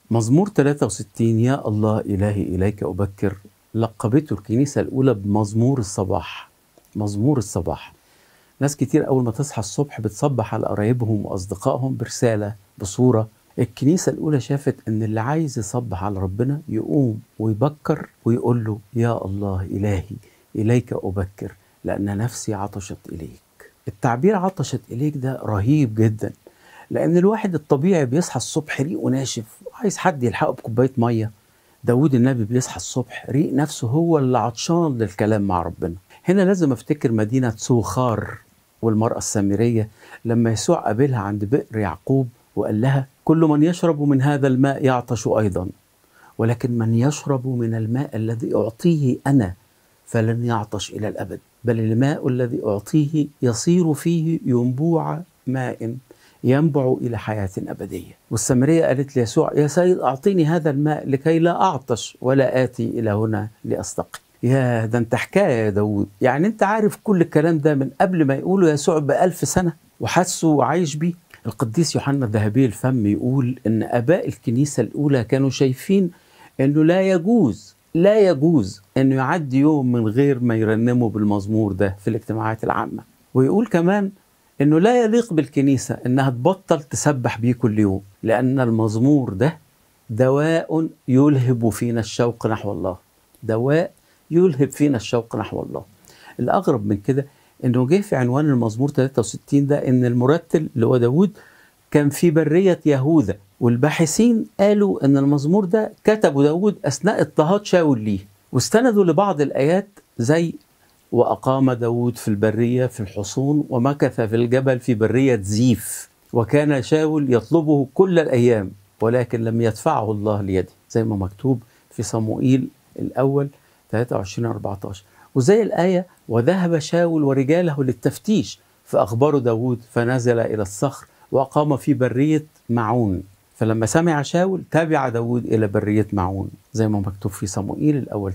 مزمور 63 يا الله إلهي إليك أبكر لقبته الكنيسة الأولى بمزمور الصباح. مزمور الصباح، ناس كتير أول ما تصحى الصبح بتصبح على قرايبهم وأصدقائهم برسالة بصورة. الكنيسة الأولى شافت إن اللي عايز يصبح على ربنا يقوم ويبكر ويقول له يا الله إلهي إليك أبكر لأن نفسي عطشت إليك. التعبير عطشت إليك ده رهيب جدا، لأن الواحد الطبيعي بيصحى الصبح ريقه ناشف وعايز حد يلحقه بكوباية مية. داود النبي بيصحى الصبح ريق نفسه هو اللي عطشان للكلام مع ربنا. هنا لازم افتكر مدينة سوخار والمرأة السامرية لما يسوع قابلها عند بئر يعقوب وقال لها كل من يشرب من هذا الماء يعطش أيضا، ولكن من يشرب من الماء الذي أعطيه أنا فلن يعطش إلى الأبد، بل الماء الذي أعطيه يصير فيه ينبوع ماء ينبع إلى حياة أبدية. والسامرية قالت ليسوع يا سيد أعطيني هذا الماء لكي لا أعطش ولا آتي إلى هنا لأستقي. يا ده أنت حكاية يا داود، يعني أنت عارف كل الكلام ده من قبل ما يقوله يسوع ب1000 سنة وحسه وعايش بيه. القديس يوحنا الذهبي الفم يقول إن آباء الكنيسة الأولى كانوا شايفين إنه لا يجوز إنه يعدي يوم من غير ما يرنموا بالمزمور ده في الاجتماعات العامة. ويقول كمان إنه لا يليق بالكنيسة إنها تبطل تسبح بيه كل يوم، لأن المزمور ده دواء يلهب فينا الشوق نحو الله. دواء يلهب فينا الشوق نحو الله. الأغرب من كده إنه جه في عنوان المزمور 63 ده إن المرتل اللي هو داود كان في برية يهوذا، والباحثين قالوا إن المزمور ده كتبه داود أثناء اضطهاد شاول ليه، واستندوا لبعض الآيات زي وأقام داود في البرية في الحصون ومكث في الجبل في برية زيف، وكان شاول يطلبه كل الأيام ولكن لم يدفعه الله ليده، زي ما مكتوب في صموئيل الأول 23-14. وزي الآية وذهب شاول ورجاله للتفتيش فأخبروا داود فنزل إلى الصخر وأقام في برية معون، فلما سمع شاول تابع داود إلى برية معون، زي ما مكتوب في صموئيل الأول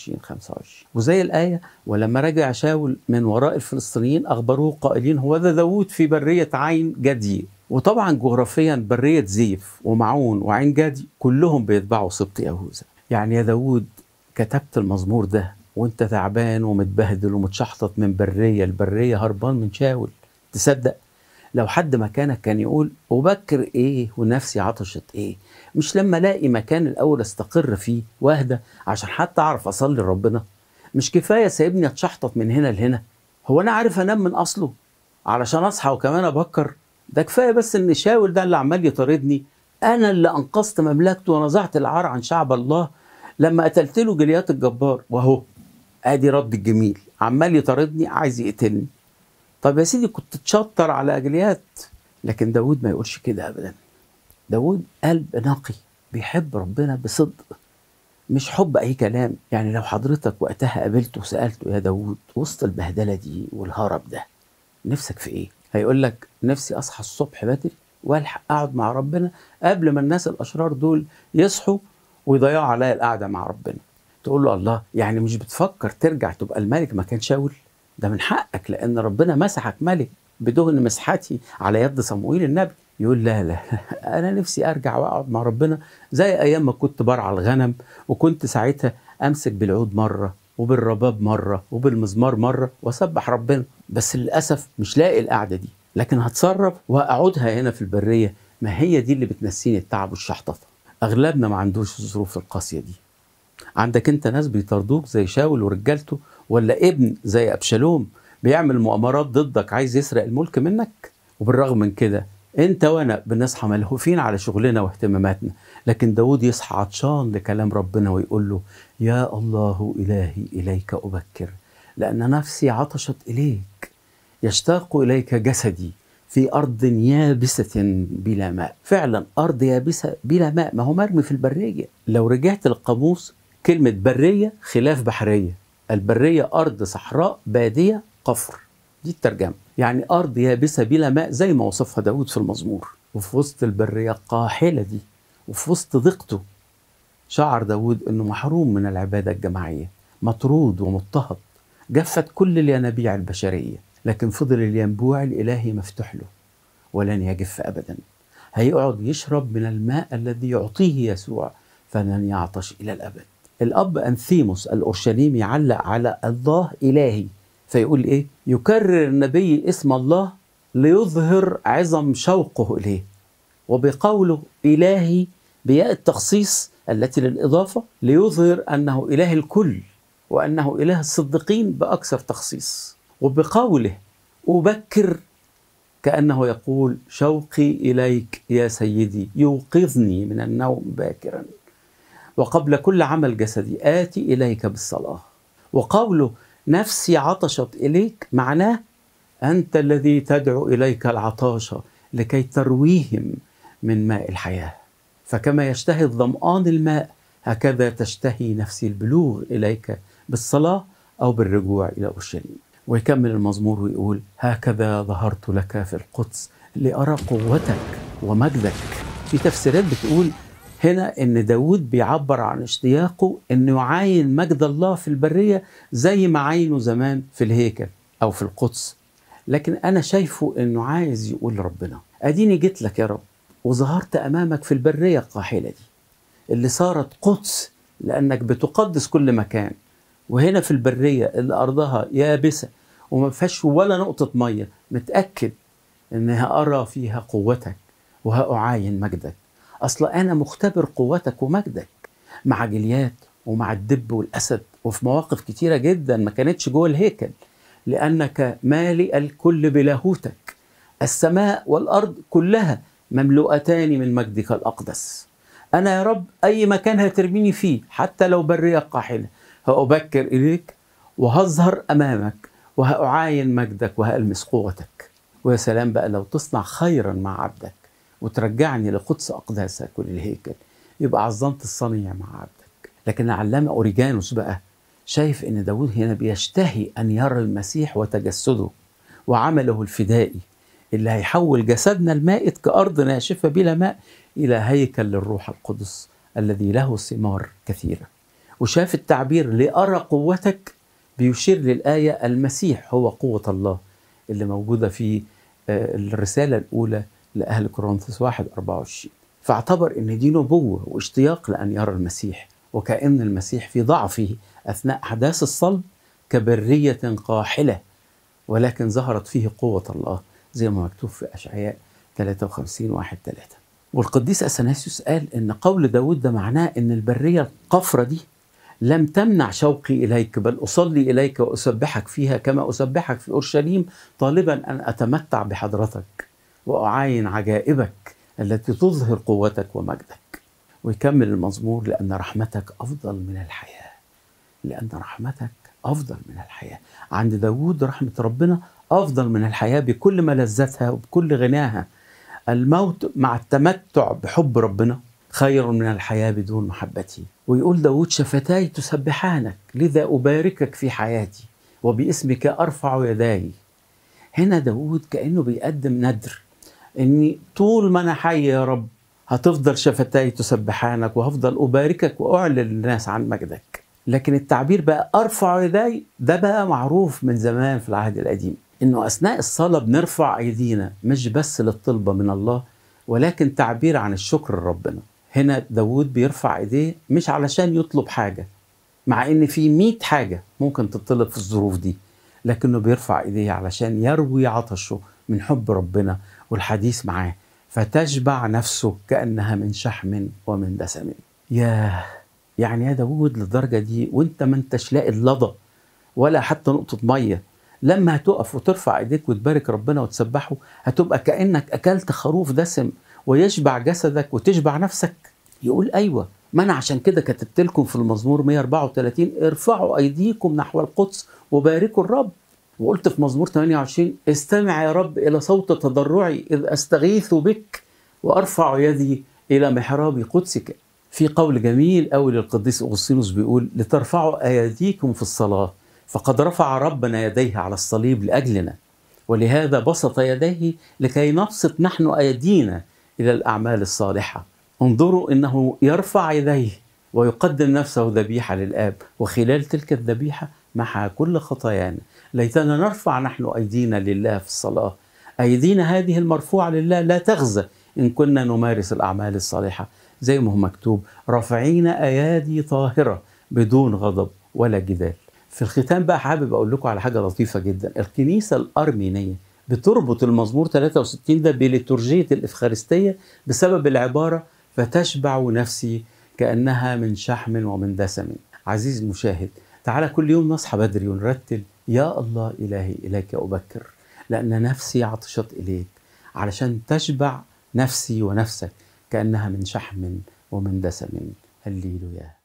23-25. وزي الآية ولما رجع شاول من وراء الفلسطينيين أخبروه قائلين هوذا داود في برية عين جدي. وطبعا جغرافيا برية زيف ومعون وعين جدي كلهم بيتبعوا سبط يهوذا. يعني يا داود كتبت المزمور ده وانت تعبان ومتبهدل ومتشحطط من برية البرية هربان من شاول. تصدق لو حد مكانك كان يقول أبكر إيه ونفسي عطشت إيه؟ مش لما ألاقي مكان الأول أستقر فيه واهدى عشان حتى أعرف أصلي لربنا؟ مش كفاية سايبني أتشحطط من هنا لهنا؟ هو أنا عارف أنام من أصله علشان أصحى وكمان أبكر؟ ده كفاية بس إن شاول ده اللي عمال يطاردني، أنا اللي أنقذت مملكته ونزعت العار عن شعب الله لما قتلت له جليات الجبار، وأهو آدي رد الجميل عمال يطاردني عايز يقتلني. طب يا سيدي كنت تشطر على أجليات. لكن داود ما يقولش كده أبدا. داود قلب نقي بيحب ربنا بصدق، مش حب أي كلام. يعني لو حضرتك وقتها قابلته وسألته يا داود وسط البهدلة دي والهرب ده نفسك في إيه؟ هيقول لك نفسي أصحى الصبح بدري والحق أقعد مع ربنا قبل ما الناس الأشرار دول يصحوا ويضيعوا عليا القعدة مع ربنا. تقول له الله، يعني مش بتفكر ترجع تبقى الملك مكان شاول؟ ده من حقك لأن ربنا مسحك ملك بدهن مسحتي على يد صموئيل النبي. يقول لا أنا نفسي أرجع وأقعد مع ربنا زي أيام ما كنت برعى الغنم، وكنت ساعتها أمسك بالعود مرة وبالرباب مرة وبالمزمار مرة وأسبح ربنا. بس للأسف مش لاقي القعدة دي، لكن هتصرف وأقعدها هنا في البرية. ما هي دي اللي بتنسيني التعب والشحططة. أغلبنا ما عندوش الظروف القاسية دي. عندك انت ناس بيطردوك زي شاول ورجالته، ولا ابن زي أبشالوم بيعمل مؤامرات ضدك عايز يسرق الملك منك؟ وبالرغم من كده انت وانا بنصحى ملهوفين على شغلنا واهتماماتنا، لكن داود يصحى عطشان لكلام ربنا ويقول له يا الله إلهي إليك أبكر لأن نفسي عطشت إليك، يشتاق إليك جسدي في أرض يابسة بلا ماء. فعلا أرض يابسة بلا ماء، ما هو مرمي في البرية. لو رجعت للقاموس كلمة برية خلاف بحرية. البرية أرض صحراء بادية قفر، دي الترجمة. يعني أرض يابسة بلا ماء زي ما وصفها داود في المزمور. وفي وسط البرية القاحلة دي وفي وسط ضيقته شعر داود أنه محروم من العبادة الجماعية، مطرود ومضطهد، جفت كل الينابيع البشرية، لكن فضل الينبوع الإلهي مفتوح له ولن يجف أبدا. هيقعد يشرب من الماء الذي يعطيه يسوع فلن يعطش إلى الأبد. الأب أنثيموس الأورشليمي علق على الله إلهي فيقول إيه؟ يكرر النبي اسم الله ليظهر عظم شوقه إليه، وبقوله إلهي بياء التخصيص التي للإضافة ليظهر أنه إله الكل وأنه إله الصديقين بأكثر تخصيص، وبقوله أبكر كأنه يقول شوقي إليك يا سيدي يوقظني من النوم باكرا، وقبل كل عمل جسدي آتي إليك بالصلاة. وقوله نفسي عطشت إليك معناه أنت الذي تدعو إليك العطاش لكي ترويهم من ماء الحياة، فكما يشتهي الظمآن الماء هكذا تشتهي نفسي البلوغ إليك بالصلاة أو بالرجوع إلى أورشليم. ويكمل المزمور ويقول هكذا ظهرت لك في القدس لأرى قوتك ومجدك. في تفسيرات بتقول هنا إن داود بيعبر عن اشتياقه إنه يعاين مجد الله في البرية زي ما عاينه زمان في الهيكل أو في القدس، لكن أنا شايفه إنه عايز يقول ربنا أديني جيت لك يا رب وظهرت أمامك في البرية القاحلة دي اللي صارت قدس لأنك بتقدس كل مكان، وهنا في البرية اللي أرضها يابسة وما فيهاش ولا نقطة مية متأكد إنها أرى فيها قوتك وهأعاين مجدك. أصلا أنا مختبر قوتك ومجدك مع جليات ومع الدب والأسد وفي مواقف كتيرة جدا ما كانتش جوه الهيكل، لأنك مالئ الكل بلاهوتك، السماء والأرض كلها مملوءتان من مجدك الأقدس. أنا يا رب أي مكان هترميني فيه حتى لو برية قاحلة هأبكر إليك وهظهر أمامك وهأعاين مجدك وهألمس قوتك. ويا سلام بقى لو تصنع خيرا مع عبدك وترجعني لقدس أقداسك وللهيكل، يبقى عظمت الصنيع مع عبدك. لكن العلامة أوريجانوس بقى شايف إن داود هنا بيشتهي أن يرى المسيح وتجسده وعمله الفدائي اللي هيحول جسدنا المائت كأرض ناشفة بلا ماء إلى هيكل للروح القدس الذي له ثمار كثيرة. وشاف التعبير لأرى قوتك بيشير للآية المسيح هو قوة الله اللي موجودة في الرسالة الأولى لأهل كورنثوس 1:24. فاعتبر أن دي نبوة واشتياق لأن يرى المسيح، وكأن المسيح في ضعفه أثناء أحداث الصلب كبرية قاحلة، ولكن ظهرت فيه قوة الله زي ما مكتوب في أشعياء 53:1-3. والقديس أثناسيوس قال إن قول داود ده معناه إن البرية القفرة دي لم تمنع شوقي إليك، بل أصلي إليك وأسبحك فيها كما أسبحك في أورشليم، طالبا أن أتمتع بحضرتك وأعاين عجائبك التي تظهر قوتك ومجدك. ويكمل المزمور لأن رحمتك أفضل من الحياة، لأن رحمتك أفضل من الحياة. عند داود رحمة ربنا أفضل من الحياة بكل ملذاتها وبكل غناها. الموت مع التمتع بحب ربنا خير من الحياة بدون محبتي. ويقول داود شفتاي تسبحانك لذا أباركك في حياتي وباسمك أرفع يداي. هنا داود كأنه بيقدم ندر إني طول ما أنا حي يا رب هتفضل شفتاي تسبحانك وهفضل أباركك وأعلن للناس عن مجدك. لكن التعبير بقى أرفع يداي ده بقى معروف من زمان في العهد القديم، إنه أثناء الصلاة بنرفع أيدينا مش بس للطلبة من الله ولكن تعبير عن الشكر لربنا. هنا داود بيرفع ايديه مش علشان يطلب حاجة، مع ان في 100 حاجة ممكن تطلب في الظروف دي، لكنه بيرفع ايديه علشان يروي عطشه من حب ربنا والحديث معاه، فتشبع نفسه كأنها من شحم ومن دسم. ياه، يعني يا داود للدرجة دي وانت ما انتش لاقي اللضى ولا حتى نقطة مية، لما هتقف وترفع ايديك وتبارك ربنا وتسبحه هتبقى كأنك أكلت خروف دسم ويشبع جسدك وتشبع نفسك. يقول أيوة، ما أنا عشان كده كتبت لكم في المزمور 134 ارفعوا أيديكم نحو القدس وباركوا الرب. وقلت في مزمور 28 استمع يا رب إلى صوت تضرعي إذ أستغيث بك وأرفع يدي إلى محراب قدسك. في قول جميل أوي للقديس أغسطينوس بيقول لترفعوا أيديكم في الصلاة فقد رفع ربنا يديه على الصليب لأجلنا، ولهذا بسط يديه لكي نبسط نحن أيدينا إلى الأعمال الصالحة. انظروا إنه يرفع يديه ويقدم نفسه ذبيحة للآب، وخلال تلك الذبيحة محى كل خطايانا. ليتنا نرفع نحن أيدينا لله في الصلاة. أيدينا هذه المرفوعة لله لا تغزى إن كنا نمارس الأعمال الصالحة زي ما هو مكتوب: رافعين أيادي طاهرة بدون غضب ولا جدال. في الختام بقى حابب أقول لكم على حاجة لطيفة جدا. الكنيسة الأرمينية بتربط المزمور 63 ده بليتورجية الإفخارستية بسبب العبارة: فتشبع نفسي كأنها من شحم ومن دسم. عزيزي المشاهد، تعالى كل يوم نصحى بدري ونرتل: يا الله إلهي إليك أبكر، لأن نفسي عطشت إليك، علشان تشبع نفسي ونفسك كأنها من شحم ومن دسم. هللويا.